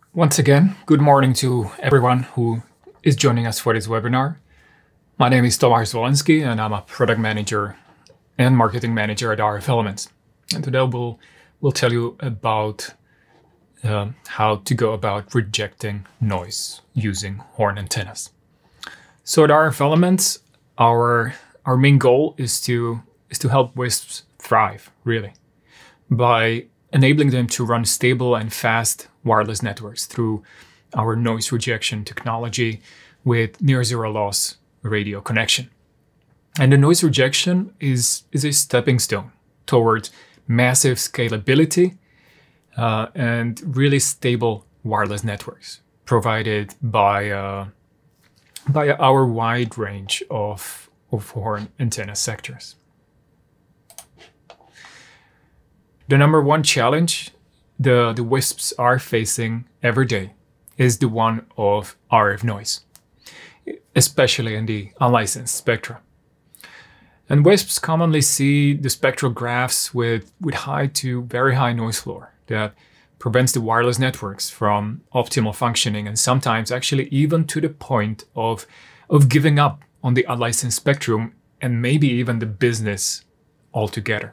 Once again, good morning to everyone who is joining us for this webinar. My name is Tomasz Wolenski and I'm a product manager and marketing manager at RF Elements. And today we'll tell you about how to go about rejecting noise using horn antennas. So at RF Elements, our main goal is to help WISPs thrive, really, by enabling them to run stable and fast wireless networks through our noise rejection technology with near zero loss radio connection. And the noise rejection is a stepping stone towards massive scalability and really stable wireless networks provided by our wide range of horn antenna sectors. The number one challenge the WISPs are facing every day is the one of RF noise, especially in the unlicensed spectra. And WISPs commonly see the spectral graphs with high to very high noise floor that prevents the wireless networks from optimal functioning, and sometimes actually even to the point of giving up on the unlicensed spectrum and maybe even the business altogether.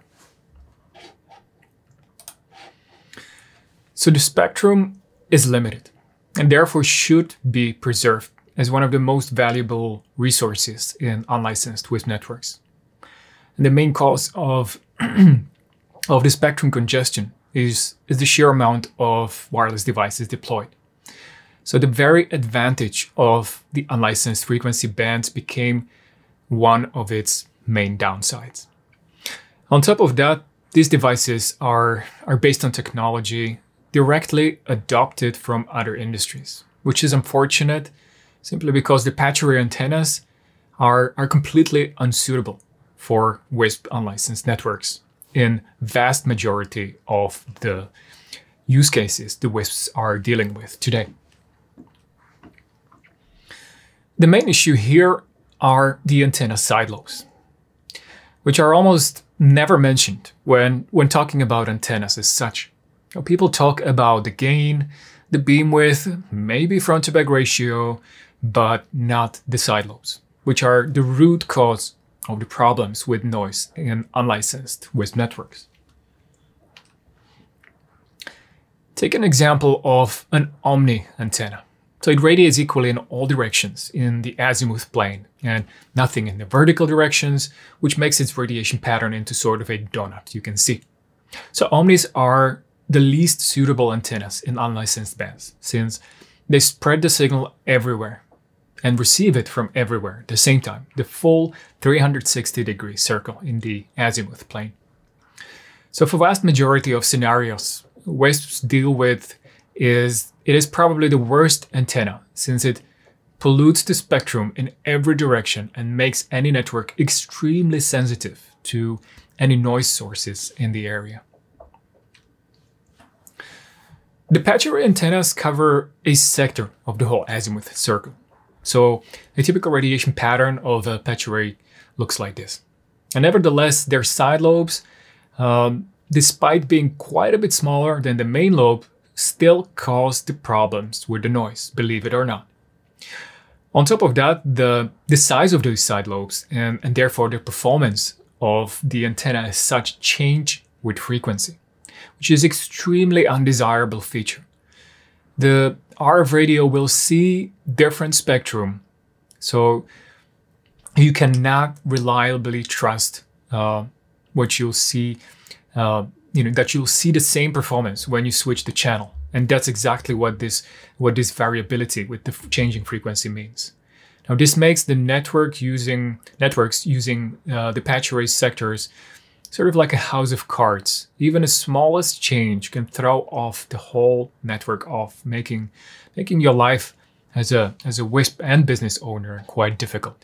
So the spectrum is limited and therefore should be preserved as one of the most valuable resources in unlicensed WISP networks. And the main cause of the spectrum congestion is the sheer amount of wireless devices deployed. So the very advantage of the unlicensed frequency bands became one of its main downsides. On top of that, these devices are based on technology directly adopted from other industries, which is unfortunate simply because the patch array antennas are completely unsuitable for WISP unlicensed networks in vast majority of the use cases the WISPs are dealing with today. The main issue here are the antenna side lobes, which are almost never mentioned when talking about antennas as such. People talk about the gain, the beam width, maybe front to back ratio, but not the side lobes, which are the root cause of the problems with noise in unlicensed WISP networks. Take an example of an omni antenna. So it radiates equally in all directions in the azimuth plane and nothing in the vertical directions, which makes its radiation pattern into sort of a donut, you can see. So omnis are the least suitable antennas in unlicensed bands, since they spread the signal everywhere and receive it from everywhere at the same time, the full 360-degree circle in the azimuth plane. So for vast majority of scenarios, WISPs deal with it is probably the worst antenna, since it pollutes the spectrum in every direction and makes any network extremely sensitive to any noise sources in the area. The patch array antennas cover a sector of the whole azimuth circle. So a typical radiation pattern of a patch array looks like this. And nevertheless, their side lobes, despite being quite a bit smaller than the main lobe, still cause the problems with the noise, believe it or not. On top of that, the size of those side lobes and therefore the performance of the antenna as such change with frequency, which is extremely undesirable feature. The RF radio will see different spectrum, so you cannot reliably trust what you'll see, that you'll see the same performance when you switch the channel. And that's exactly what this variability with the changing frequency means. Now this makes the networks using the patch array sectors sort of like a house of cards. Even the smallest change can throw off the whole network off, making your life as a WISP and business owner quite difficult.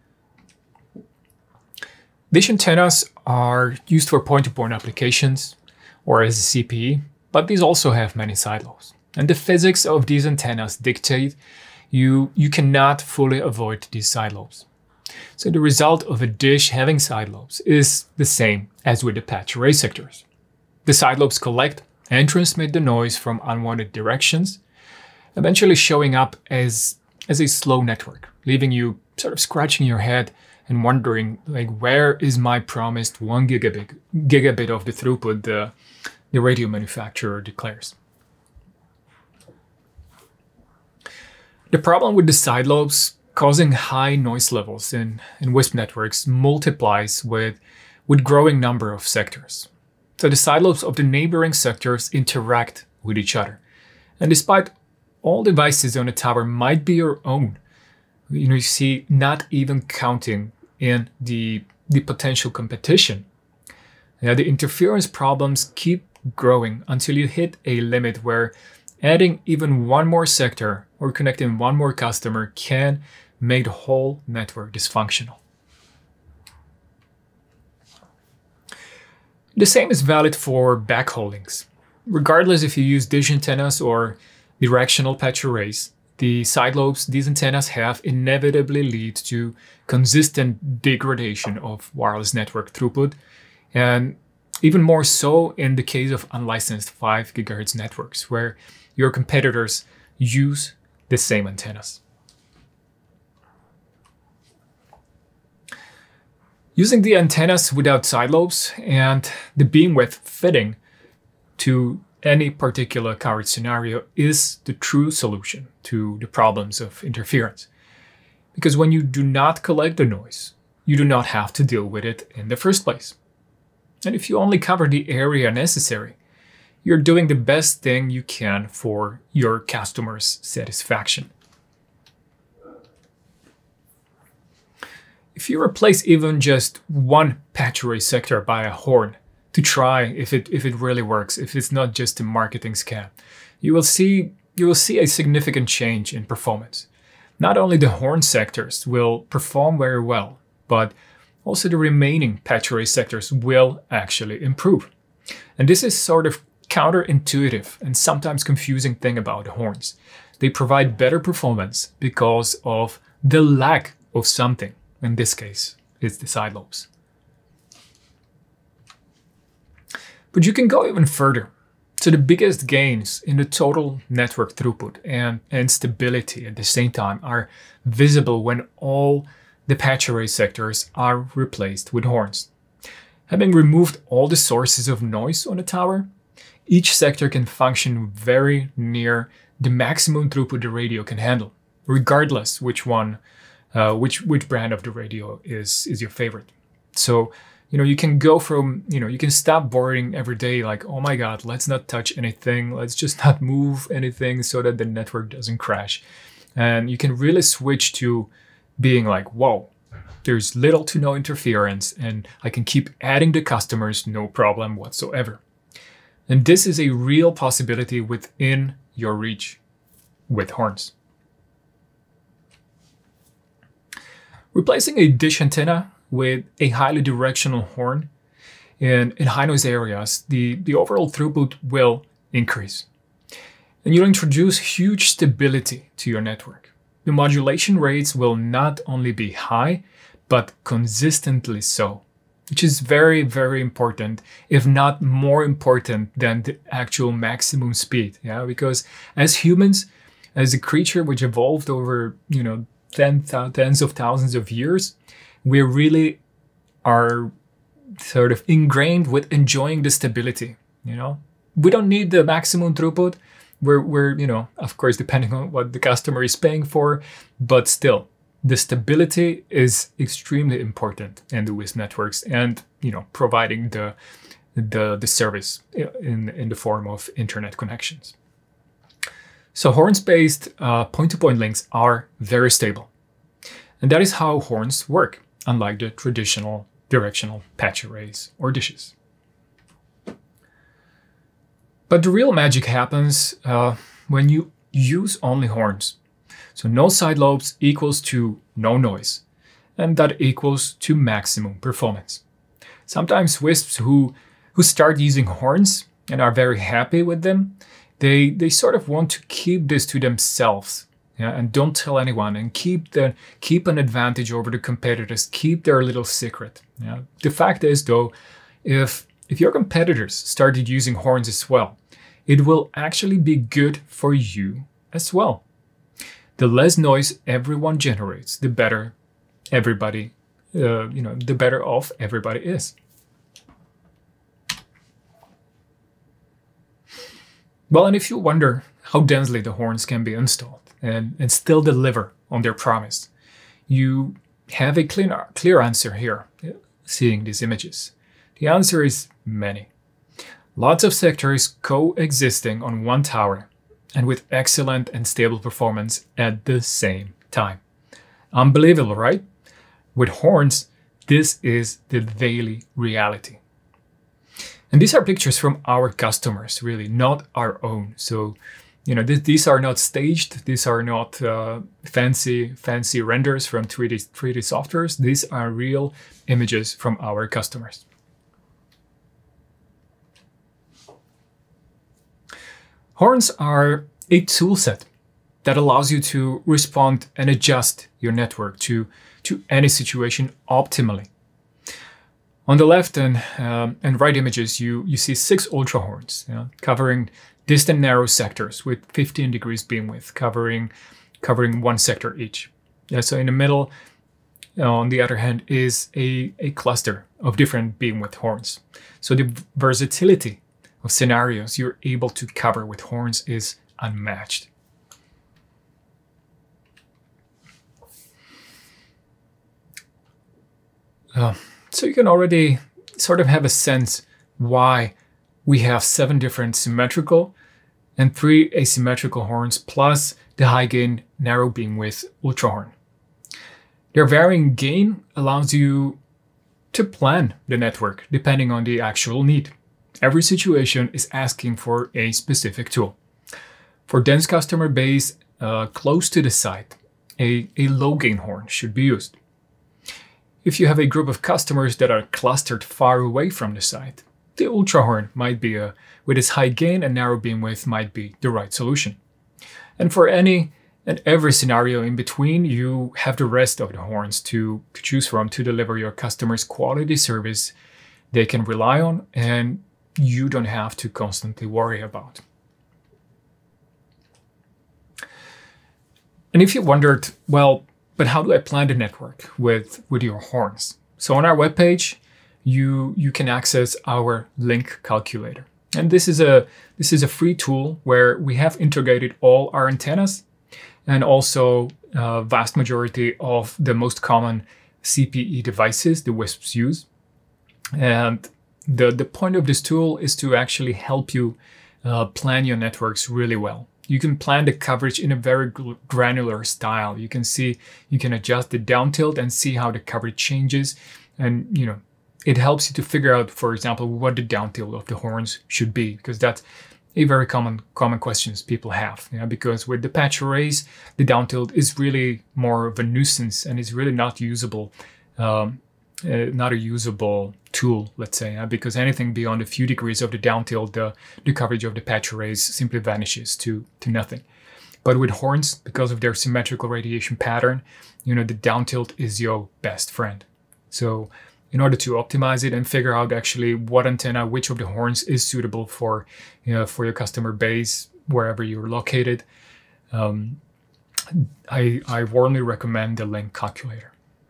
Dish antennas are used for point-to-point applications or as a CPE, but these also have many side lobes. And the physics of these antennas dictate you cannot fully avoid these side lobes. So the result of a dish having side lobes is the same as with the patch array sectors. The side lobes collect and transmit the noise from unwanted directions, eventually showing up as a slow network, leaving you sort of scratching your head and wondering, like, where is my promised 1 gigabit of the throughput the radio manufacturer declares? The problem with the side lobes causing high noise levels in WISP networks multiplies with growing number of sectors. So the side lobes of the neighboring sectors interact with each other. And despite all devices on a tower might be your own, you see, not even counting in the potential competition, the interference problems keep growing until you hit a limit where adding even one more sector or connecting one more customer can make the whole network dysfunctional. The same is valid for backhaul links. Regardless if you use dish antennas or directional patch arrays, the side lobes these antennas have inevitably lead to consistent degradation of wireless network throughput, and even more so in the case of unlicensed 5 GHz networks, where your competitors use the same antennas. Using the antennas without side lobes and the beam width fitting to any particular coverage scenario is the true solution to the problems of interference. Because when you do not collect the noise, you do not have to deal with it in the first place. And if you only cover the area necessary, you're doing the best thing you can for your customer's satisfaction. If you replace even just one patch array sector by a horn to try if it really works, if it's not just a marketing scam, you will see a significant change in performance. Not only the horn sectors will perform very well, but also the remaining patch array sectors will actually improve. And this is sort of counterintuitive and sometimes confusing thing about the horns. They provide better performance because of the lack of something. In this case, it's the side lobes. But you can go even further. So the biggest gains in the total network throughput and stability at the same time are visible when all the patch array sectors are replaced with horns. Having removed all the sources of noise on a tower, each sector can function very near the maximum throughput the radio can handle, regardless which one, which brand of the radio is your favorite. So, you can go from, you can stop worrying every day like, oh my God, let's not touch anything. Let's just not move anything so that the network doesn't crash. And you can really switch to being like, whoa, there's little to no interference and I can keep adding the customers, no problem whatsoever. And this is a real possibility within your reach with horns. Replacing a dish antenna with a highly directional horn in high noise areas, the overall throughput will increase. And you'll introduce huge stability to your network. The modulation rates will not only be high, but consistently so, which is very, very important, if not more important than the actual maximum speed. Yeah, because as humans, as a creature which evolved over, tens of thousands of years, we really are sort of ingrained with enjoying the stability. We don't need the maximum throughput. We're of course, depending on what the customer is paying for, but still, the stability is extremely important in the WISP networks, and providing the service in the form of internet connections. So horns-based point-to-point links are very stable. And that is how horns work, unlike the traditional directional patch arrays or dishes. But the real magic happens when you use only horns. So no side lobes equals to no noise, and that equals to maximum performance. Sometimes WISPs who start using horns and are very happy with them, they sort of want to keep this to themselves, and don't tell anyone, and keep an advantage over the competitors, keep their little secret. The fact is though, if your competitors started using horns as well, it will actually be good for you as well. The less noise everyone generates, the better everybody, the better off everybody is. Well, and if you wonder how densely the horns can be installed and still deliver on their promise, you have a clear answer here, seeing these images. The answer is many. Lots of sectors coexisting on one tower and with excellent and stable performance at the same time. Unbelievable, right? With horns, this is the daily reality. And these are pictures from our customers, really, not our own. So, these are not staged. These are not fancy renders from 3D softwares. These are real images from our customers. Horns are a toolset that allows you to respond and adjust your network to any situation optimally. On the left and right images, you see 6 UltraHorns, covering distant narrow sectors with 15 degrees beam width, covering one sector each. So in the middle, on the other hand, is a cluster of different beam width horns. So the versatility of scenarios you're able to cover with horns is unmatched. So you can already sort of have a sense why we have 7 different symmetrical and 3 asymmetrical horns plus the high gain narrow beam width UltraHorn. Their varying gain allows you to plan the network depending on the actual need. Every situation is asking for a specific tool. For dense customer base close to the site, a low gain horn should be used. If you have a group of customers that are clustered far away from the site, the UltraHorn might be with its high gain and narrow beam width might be the right solution. And for any and every scenario in between, you have the rest of the horns to choose from to deliver your customers quality service they can rely on and you don't have to constantly worry about. And if you wondered, well, but how do I plan the network with your horns? So on our webpage, you can access our link calculator. And this is a free tool where we have integrated all our antennas and also vast majority of the most common CPE devices the WISPs use. And the point of this tool is to actually help you plan your networks really well. You can plan the coverage in a very granular style. You can adjust the down tilt and see how the coverage changes. And, it helps you to figure out, for example, what the down tilt of the horns should be, because that's a very common questions people have. Because with the patch arrays, the down tilt is really more of a nuisance and it's really not usable, not a usable tool, let's say, because anything beyond a few degrees of the down tilt, the coverage of the patch arrays simply vanishes to nothing. But with horns, because of their symmetrical radiation pattern, the down tilt is your best friend. So in order to optimize it and figure out actually what antenna, which of the horns is suitable for your customer base, wherever you're located, I warmly recommend the link calculator.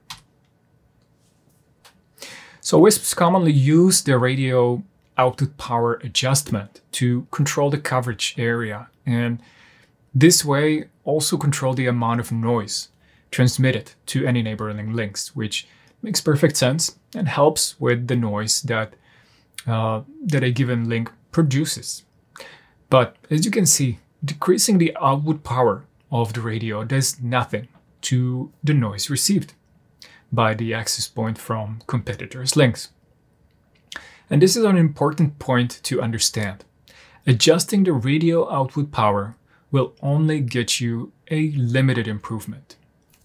So WISPs commonly use the radio output power adjustment to control the coverage area, and this way also control the amount of noise transmitted to any neighboring links, which makes perfect sense and helps with the noise that a given link produces. But as you can see, decreasing the output power of the radio does nothing to the noise received by the access point from competitors' links. And this is an important point to understand. Adjusting the radio output power will only get you a limited improvement.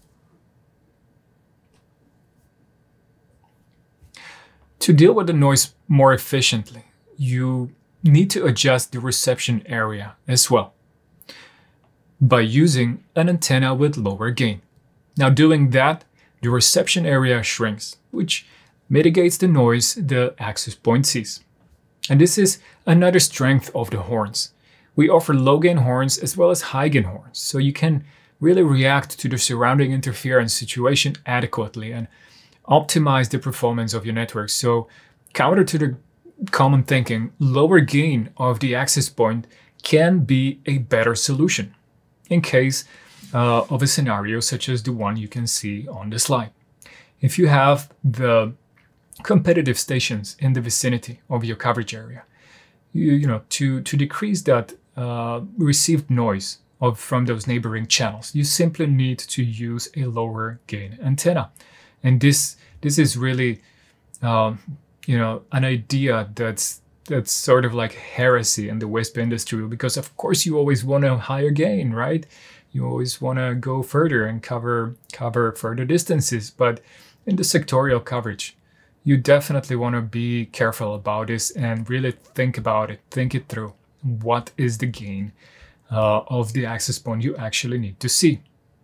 To deal with the noise more efficiently, you need to adjust the reception area as well by using an antenna with lower gain. Now, doing that, the reception area shrinks, which mitigates the noise the access point sees. And this is another strength of the horns. We offer low gain horns as well as high gain horns, so you can really react to the surrounding interference situation adequately and optimize the performance of your network. So counter to the common thinking, lower gain of the access point can be a better solution in case of a scenario such as the one you can see on the slide. If you have the competitive stations in the vicinity of your coverage area, to decrease that received noise from those neighboring channels, you simply need to use a lower gain antenna. And this is really an idea that's sort of like heresy in the WISP industry, because of course you always want a higher gain, right? You always want to go further and cover further distances, but in the sectorial coverage, you definitely want to be careful about this and really think about it, think it through. What is the gain of the access point you actually need to see?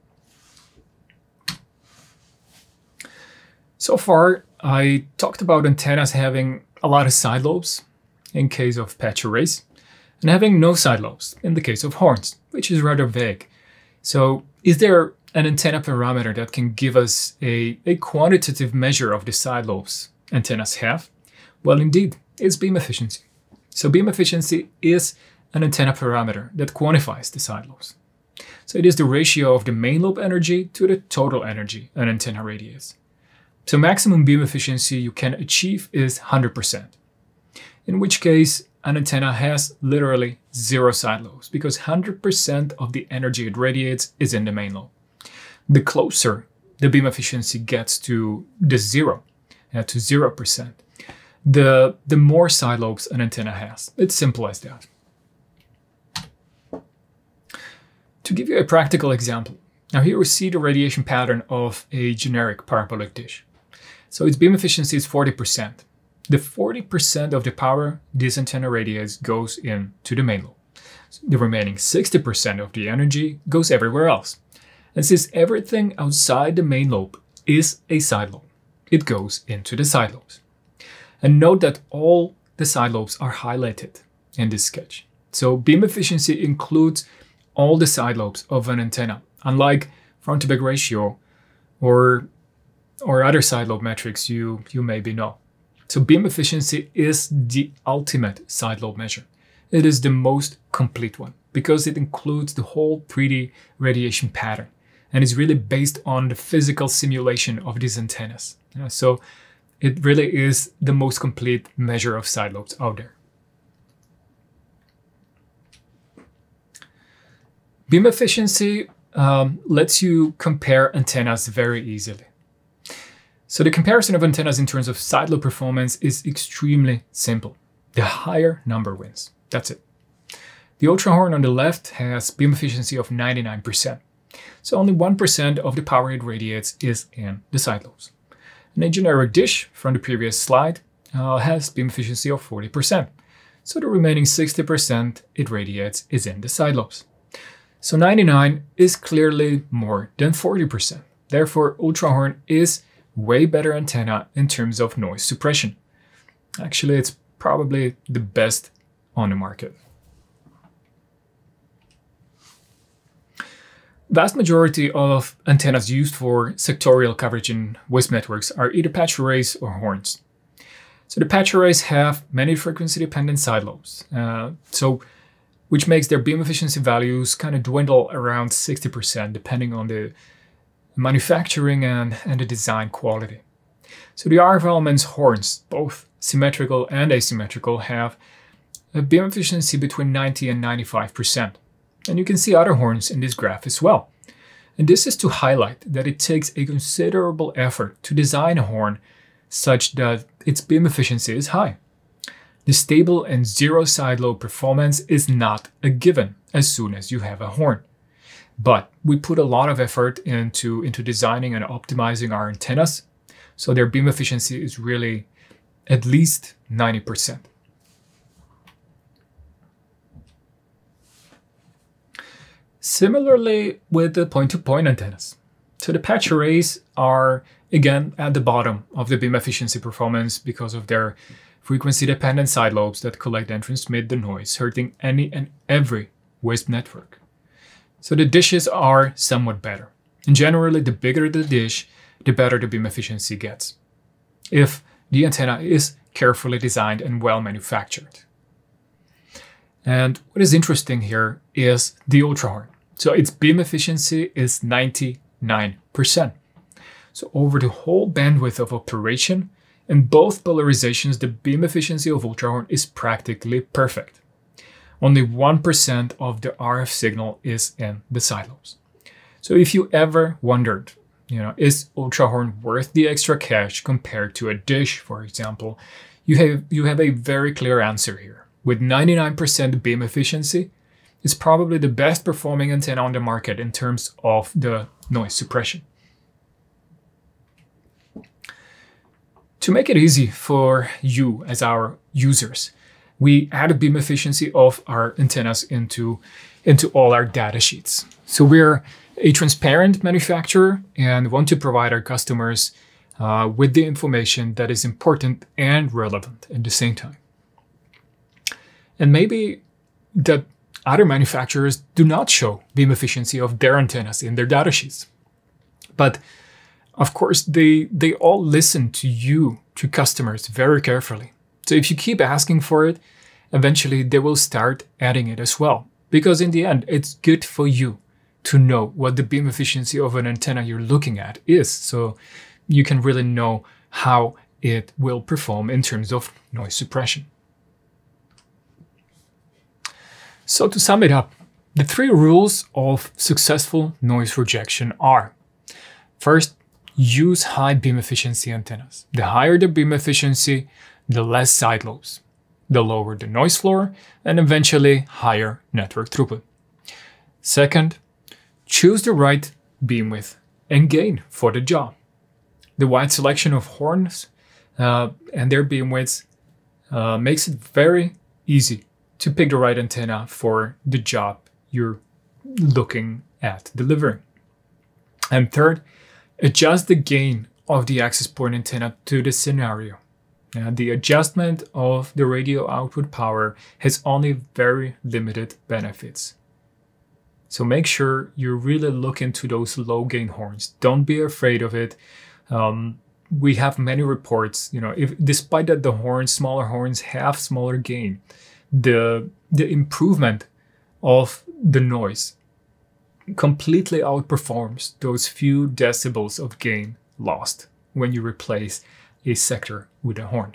So far, I talked about antennas having a lot of side lobes in case of patch arrays, and having no side lobes in the case of horns, which is rather vague. So is there an antenna parameter that can give us a quantitative measure of the side lobes antennas have? Well, indeed, it's beam efficiency. So beam efficiency is an antenna parameter that quantifies the side lobes. So it is the ratio of the main lobe energy to the total energy an antenna radiates. So maximum beam efficiency you can achieve is 100%, in which case an antenna has literally 0 side lobes, because 100% of the energy it radiates is in the main lobe. The closer the beam efficiency gets to the 0%, the more side lobes an antenna has. It's simple as that. To give you a practical example, now here we see the radiation pattern of a generic parabolic dish. So its beam efficiency is 40%. The 40% of the power this antenna radiates goes into the main lobe. The remaining 60% of the energy goes everywhere else. And since everything outside the main lobe is a side lobe, it goes into the side lobes. And note that all the side lobes are highlighted in this sketch. So beam efficiency includes all the side lobes of an antenna, unlike front to back ratio or other side lobe metrics you maybe know. So beam efficiency is the ultimate side lobe measure. It is the most complete one because it includes the whole 3D radiation pattern and is really based on the physical simulation of these antennas. So it really is the most complete measure of side lobes out there. Beam efficiency lets you compare antennas very easily. So the comparison of antennas in terms of side lobe performance is extremely simple. The higher number wins. That's it. The UltraHorn on the left has beam efficiency of 99%. So only 1% of the power it radiates is in the side lobes. And a generic dish from the previous slide has beam efficiency of 40%. So the remaining 60% it radiates is in the side lobes. So 99 is clearly more than 40%. Therefore, UltraHorn is way better antenna in terms of noise suppression. Actually, it's probably the best on the market. Vast majority of antennas used for sectorial coverage in WISP networks are either patch arrays or horns. So the patch arrays have many frequency-dependent side lobes, which makes their beam efficiency values kind of dwindle around 60% depending on the manufacturing and the design quality. So the RF elements horns, both symmetrical and asymmetrical, have a beam efficiency between 90 and 95%. And you can see other horns in this graph as well. And this is to highlight that it takes a considerable effort to design a horn such that its beam efficiency is high. The stable and zero side lobe performance is not a given as soon as you have a horn. But we put a lot of effort into designing and optimizing our antennas, so their beam efficiency is really at least 90%. Similarly with the point-to-point antennas. So the patch arrays are, again, at the bottom of the beam efficiency performance because of their frequency-dependent side lobes that collect and transmit the noise, hurting any and every WISP network. So the dishes are somewhat better. And generally, the bigger the dish, the better the beam efficiency gets, if the antenna is carefully designed and well manufactured. And what is interesting here is the UltraHorn. So its beam efficiency is 99%. So over the whole bandwidth of operation, in both polarizations, the beam efficiency of UltraHorn is practically perfect. Only 1% of the RF signal is in the side lobes. So if you ever wondered, is UltraHorn worth the extra cash compared to a dish, for example, you have a very clear answer here. With 99% beam efficiency, it's probably the best performing antenna on the market in terms of the noise suppression. To make it easy for you as our users, we add a beam efficiency of our antennas into all our data sheets. So we're a transparent manufacturer and want to provide our customers with the information that is important and relevant at the same time. And maybe that other manufacturers do not show beam efficiency of their antennas in their data sheets. But of course, they all listen to you, to customers, very carefully. So if you keep asking for it, eventually they will start adding it as well. Because in the end, it's good for you to know what the beam efficiency of an antenna you're looking at is. So you can really know how it will perform in terms of noise suppression. So to sum it up, the 3 rules of successful noise rejection are: first, use high beam efficiency antennas. The higher the beam efficiency, the less side lobes, the lower the noise floor, and eventually higher network throughput. Second, choose the right beam width and gain for the job. The wide selection of horns and their beam widths makes it very easy to pick the right antenna for the job you're looking at delivering. And third, adjust the gain of the access point antenna to the scenario. The adjustment of the radio output power has only very limited benefits. So make sure you really look into those low gain horns. Don't be afraid of it. We have many reports, despite that the smaller horns have smaller gain, the improvement of the noise completely outperforms those few decibels of gain lost when you replace a sector with a horn.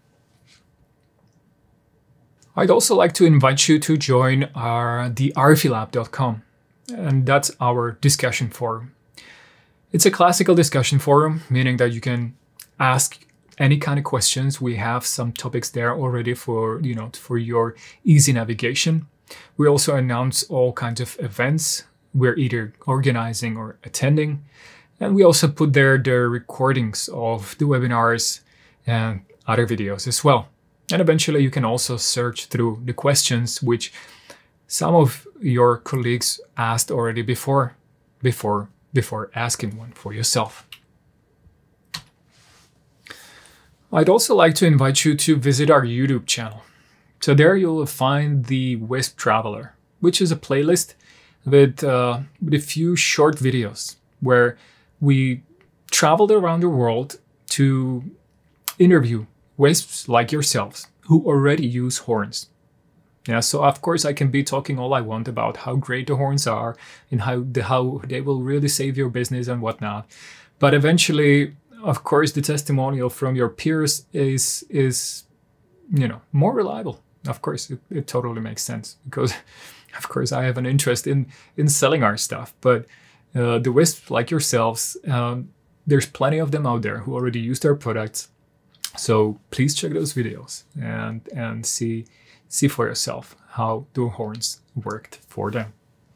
I'd also like to invite you to join the rflab.com, and that's our discussion forum. It's a classical discussion forum, meaning that you can ask any kind of questions. We have some topics there already for your easy navigation. We also announce all kinds of events we're either organizing or attending. And we also put there the recordings of the webinars and other videos as well. And eventually you can also search through the questions which some of your colleagues asked already before asking one for yourself. I'd also like to invite you to visit our YouTube channel. So there you'll find the WISP Traveler, which is a playlist with a few short videos where we traveled around the world to interview WISPs like yourselves who already use horns. So of course I can be talking all I want about how great the horns are and how they will really save your business and whatnot. But eventually, of course, the testimonial from your peers is more reliable. Of course, it totally makes sense because, of course, I have an interest in selling our stuff. But the WISPs like yourselves, there's plenty of them out there who already use our products. So please check those videos and see for yourself how the horns worked for them.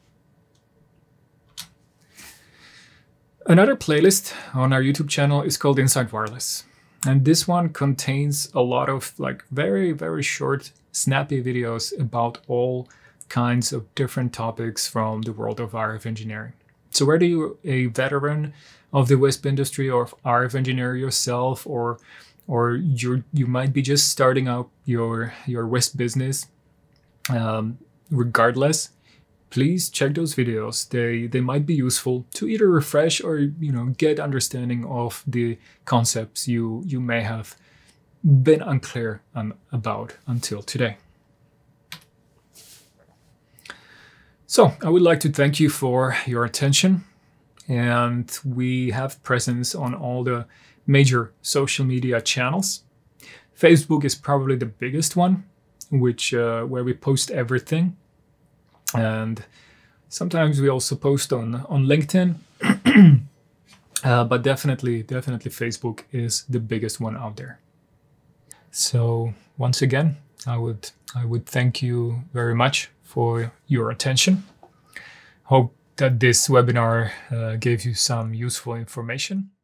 Another playlist on our YouTube channel is called Inside Wireless. And this one contains a lot of very, very short, snappy videos about all kinds of different topics from the world of RF engineering. So whether you're a veteran of the WISP industry or RF engineer yourself, or or you might be just starting out your WISP business, regardless, please check those videos. They might be useful to either refresh or get understanding of the concepts you may have been unclear about until today. So I would like to thank you for your attention, and we have presence on all the major social media channels. Facebook is probably the biggest one, which where we post everything, and sometimes we also post on LinkedIn, but definitely Facebook is the biggest one out there. So once again, I would thank you very much for your attention. Hope that this webinar gave you some useful information.